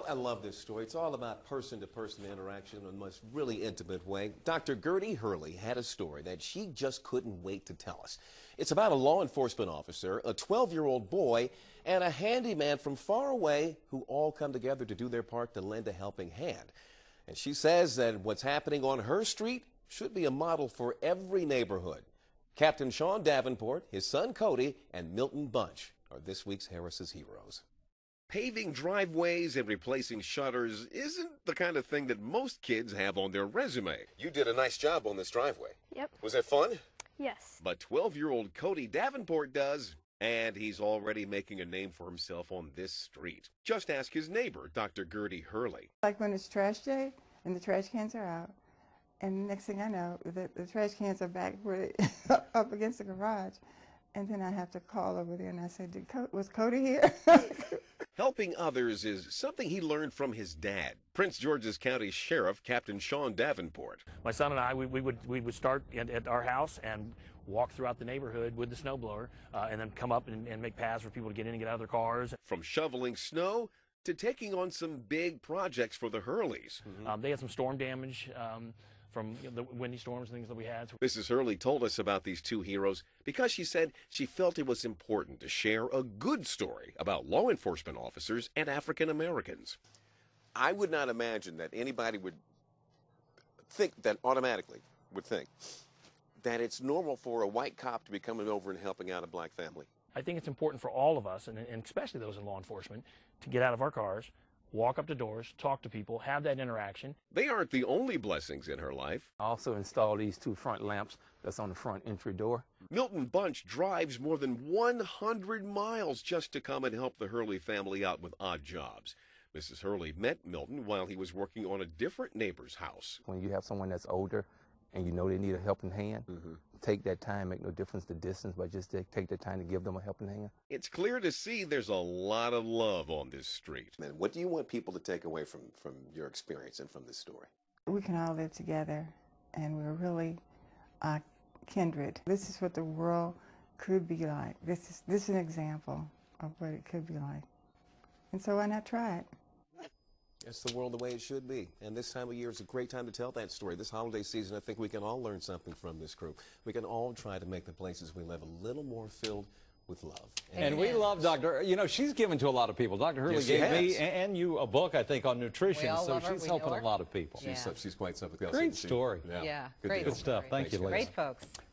I love this story. It's all about person-to-person interaction in a most really intimate way. Dr. Gertie Hurley had a story that she just couldn't wait to tell us. It's about a law enforcement officer, a 12-year-old boy, and a handyman from far away who all come together to do their part to lend a helping hand. And she says that what's happening on her street should be a model for every neighborhood. Captain Sean Davenport, his son Cody, and Milton Bunch are this week's Harris's heroes. Paving driveways and replacing shutters isn't the kind of thing that most kids have on their resume. You did a nice job on this driveway. Yep. Was that fun? Yes. But 12-year-old Cody Davenport does, and he's already making a name for himself on this street. Just ask his neighbor, Dr. Gertie Hurley. Like when it's trash day and the trash cans are out, and next thing I know, the trash cans are back where they, up against the garage, and then I have to call over there and I say, was Cody here? Helping others is something he learned from his dad, Prince George's County Sheriff Captain Sean Davenport. My son and I, we would start at our house and walk throughout the neighborhood with the snowblower, and then come up and make paths for people to get in and get out of their cars. From shoveling snow to taking on some big projects for the Hurleys. They had some storm damage from the windy storms and things that we had. Mrs. Hurley told us about these two heroes because she said she felt it was important to share a good story about law enforcement officers and African Americans. I would not imagine that anybody would think that automatically would think that it's normal for a white cop to be coming over and helping out a black family. I think it's important for all of us, and especially those in law enforcement, to get out of our cars, walk up to doors, talk to people, have that interaction. They aren't the only blessings in her life. I also installed these two front lamps that's on the front entry door. Milton Bunch drives more than 100 miles just to come and help the Hurley family out with odd jobs. Mrs. Hurley met Milton while he was working on a different neighbor's house. When you have someone that's older and you know they need a helping hand, take that time, make no difference the distance, but just take the time to give them a helping hand. It's clear to see there's a lot of love on this street. And what do you want people to take away from your experience and from this story? We can all live together, and we're really kindred. This is what the world could be like. This is an example of what it could be like. And so why not try it? It's the world the way it should be. And this time of year is a great time to tell that story. This holiday season, I think we can all learn something from this crew. We can all try to make the places we live a little more filled with love. And we love Dr. You know, she's given to a lot to people. Dr. Hurley gave me and you a book, I think, on nutrition. So she's helping a lot of people. She's quite something else. Great story. Yeah. Good stuff. Thank you, ladies. Great folks.